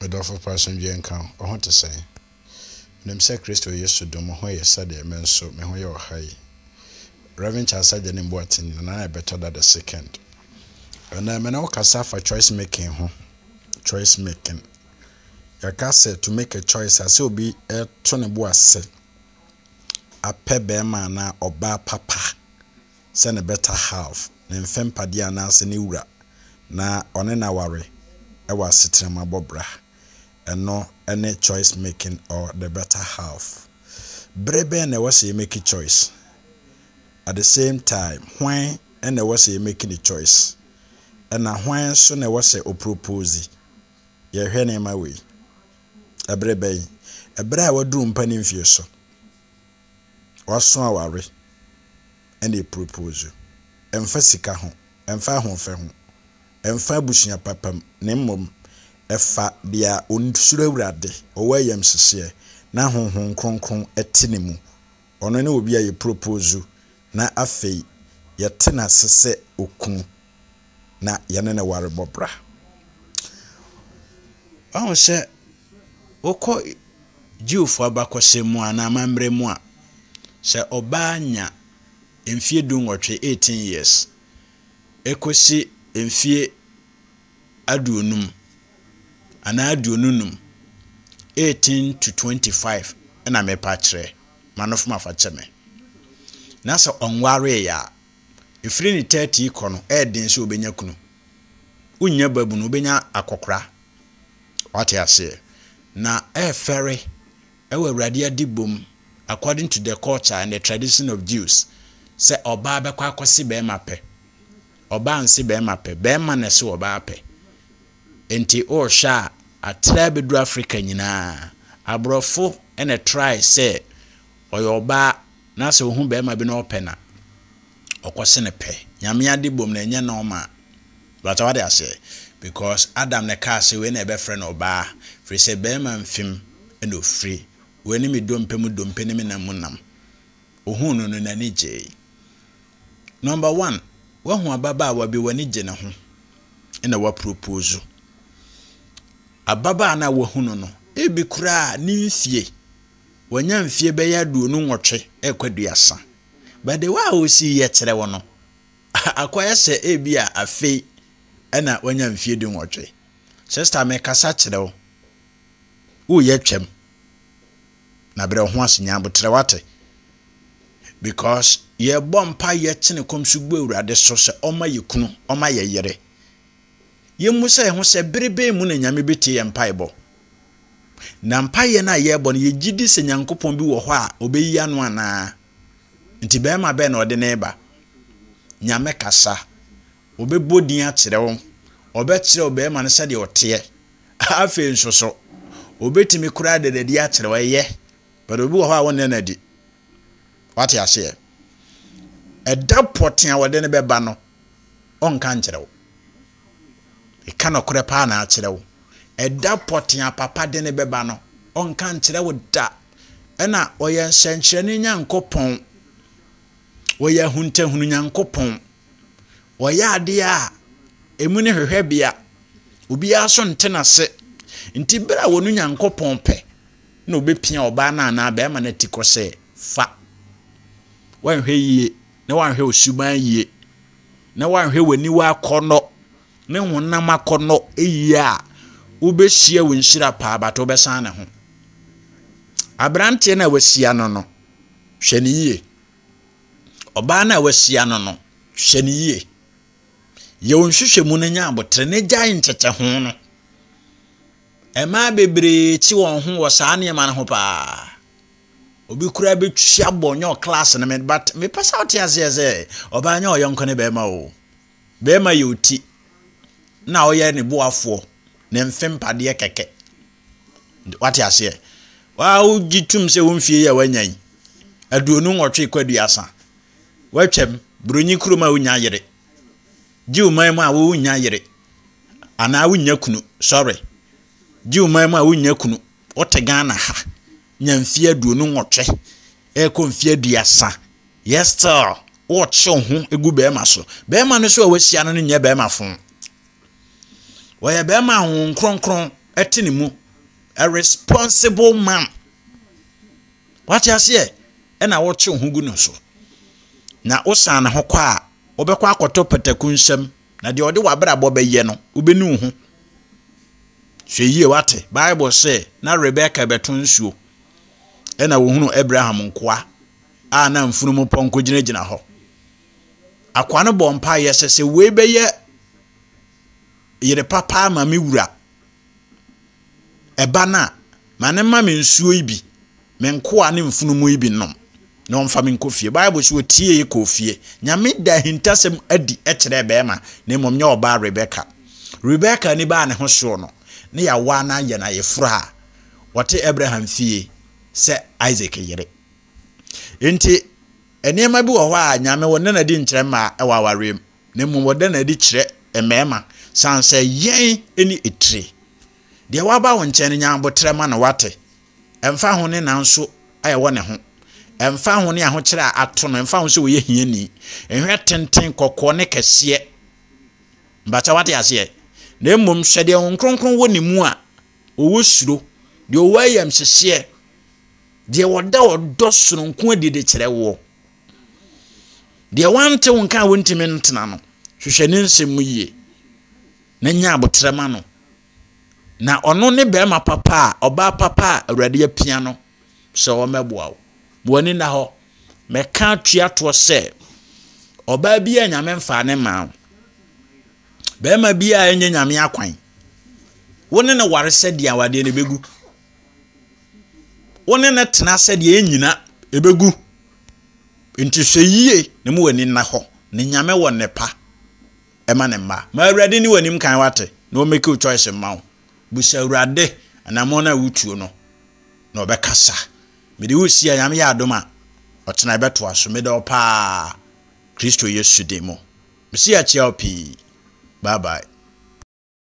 Medofo person bi enka o ho te say nem se Kristo Yesu dom ho ye sade men so me ho ye ohai Reverend Charles Ajanim Boatin na better than the second and I mean okasa for choice making ho choice making yaka say to make a choice as obi to ne bo ase apɛ bɛma na oba papa say ne better half ne mfempa dia na ase ne wura na one na ware e wa setrema bobra eno any choice making or the better half brebe na was you make a choice at the same time when and there was you making a choice and when so na was o propose ye hwe na ma we brebe ebra wa du mpani mfie so waso aware and they propose emfa sika ho emfa ho fe ho emfa busunya papam ne mmom efa dia onsuro awurade owayam sese na honhon kronkron etine mu ono ne obi aye propose na afei yetena sese okunu na yene ne ware bobra ahụ se okọ jiufo abakọse mu ana mamre mu a se obanya emfie dunwotwe 18 years ekosi emfie aduonum ana aduonunum 18 to 25 na mepa kire manofuma fa cheme na so onware ya efiri ni 30 ikono edin so obenya kunu unya babu no obenya akokora wate ase na efere ewe awurade adibom according to the culture and the tradition of Jews say oba abekwa akosi be mape oba nsi be mape be ma na se oba ape enti o sha atrabe du Africa nyina abrofo ene try say oyoba na se ohu be ma bi na opena okose ne pe nyame adibom na enye na oma but what they say because Adam ne ka se we na be friend oba free say be ma mfim eno free we ni mi dompe ni mi na munam ohu no na ni je number 1 wa hu ababa wa bi wani je ne ho ina wa propose ababa na wa hu no ebi kura ni mfie wanya mfie be ya duo no nwotwe ekwaduasa but the wa o si ye kire wo no akwaya se ebi a afei na wanya mfie du nwotwe sister me kasa kire wo ye twem na bere ho asenya botre wate because ye bompa ye kine komsugbo awurade so se oma yekunu oma ye yere ye musa ho se berebe mu na nyame beti ye mpaibo na mpaye na ye bo ye gidi se nyankopon bi wo ho a obeyi anu ana nti be ma be na ode na eba nyame kasa obebodin a kire wo obekire obe ma ne se de ote afi nsoso obetimi kura de de a kire wo ye but obi wo ho a won na di wate ase eda poten a wode ne beba no onka nkire wo ika no kure pa na akire wo eda poten a papa de ne beba no onka nkire wo da ena oye nsenkyere nyankopon oye huntahunu nyankopon oye ade a emu ne hwehwe bia obi aso ntena se nti bra wonu nyankopon pe na obepia oba na be ma na tikose fa wanhwe yie na wanhwe osuban yie na wanhwe wani wa akono ne honam akono eyie a obehia wonhyira pa abato obesan ne ho abrante na wasia no hwene yie oba na wasia no hwene yie ye wonhwehwe mu na nya abotre ne gyan nkyekye ho no ema bebre ti won ho wo saa ne ma ne ho pa obi kura be twia bonyo class na me but me pass out yazeze oba anya oyonko ne be ma o be ma yoti na oye ne boafo ne mfempa de keke what ya say wa ugitum se wonfie ya wanyan aduonu nwotwe kwaduasa watwem bronyi kuruma wonya yere jiuman ma wo wonya yere ana wonya kunu sorry jiuman ma wonya kunu otegana ha nyamfie aduonu nwotwe ekomfie aduasa yes sir o chonhu egu be ma so be ma no so wasia no nya be ma fon wo ye be ma ho nkronkron etini mu a responsible man. What you say? Ena woche ho gu no so. Na osan na hokwa a obekwa akoto pataku nsem na de ode wabra bo beye no ubenu ho. Hwe yie wate Bible say na Rebecca beton nsuo. Ena wo hunu Abraham nkoa a na mfunumu ponko ginagina ho. Akwa no bompa yesese we beye yere papa ma me wura. Eba na mane ma me nsuo ibi me nkoa ne mfunumu ibi nom. Na on fa me nkofie Bible so tie ye kofie nyame da hintasem adi ekere bema na mom nya oba Rebecca ni ba ne ho so no ne ya wa na ye na ye fra wote Abraham fie se Isaac yere enti enema bi wo ho a nyame wo na di nkere ma e wa warem na mom wo da na di kire emema sanse yen eni etire de wa ba wo nkyene nya botre ma na wate emfa ho ne nanso aye wo ne ho emfa ho ne aho kire ato no emfa ho se wo ye hiani ehwe tenten kokko ne kase mbacha wate ase na mmom hwede ho kronkron wo ne mu a owo suro de owo ayam hyehye de woda odo soronko adide kire wo de wante won kan wontimi ntena no hwehwe ne nsem yie na nya abotrema no na ono ne bema papa oba papa awrade ya piano so o meboa wo woni na ho meka atua to se oba bia nyame mfa ne ma bema bia enye nyame akwan woni na ware se dia wade ne begu woni na tena se dia enyina ebegu enti hweyie ne mu wani na ho ne nyame wo ne pa ema ne mma ma awrade ni wanim kan wate na o make choice ma busa awrade anamona wutuo no na obekasa mede wosi anyame ya adoma otena beto aso mede opa Kristo Yesu demo mesi a chia opi bye bye.